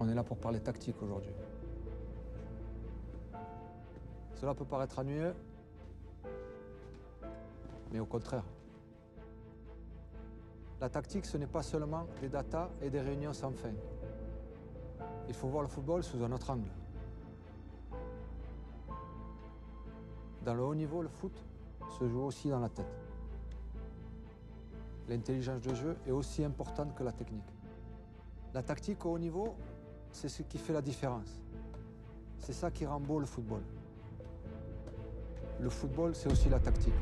On est là pour parler tactique aujourd'hui. Cela peut paraître ennuyeux, mais au contraire. La tactique, ce n'est pas seulement des datas et des réunions sans fin. Il faut voir le football sous un autre angle. Dans le haut niveau, le foot se joue aussi dans la tête. L'intelligence de jeu est aussi importante que la technique. La tactique au haut niveau, c'est ce qui fait la différence. C'est ça qui rend beau le football. Le football, c'est aussi la tactique.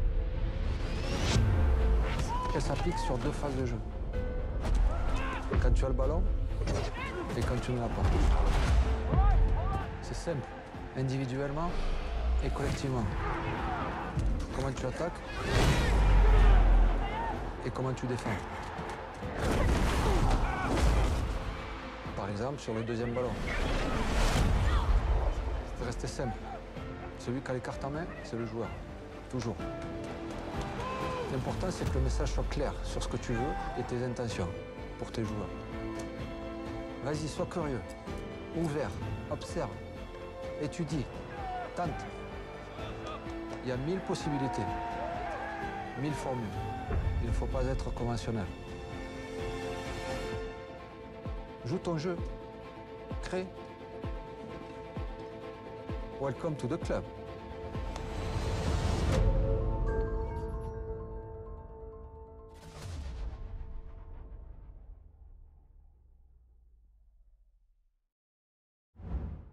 Elle s'applique sur deux phases de jeu. Quand tu as le ballon et quand tu ne l'as pas. C'est simple, individuellement et collectivement. Comment tu attaques et comment tu défends. Par exemple, sur le deuxième ballon. C'est resté simple. Celui qui a les cartes en main, c'est le joueur. Toujours. L'important, c'est que le message soit clair sur ce que tu veux et tes intentions pour tes joueurs. Vas-y, sois curieux, ouvert, observe, étudie, tente. Il y a 1000 possibilités, 1000 formules. Il ne faut pas être conventionnel. Joue ton jeu, crée. Welcome to the club.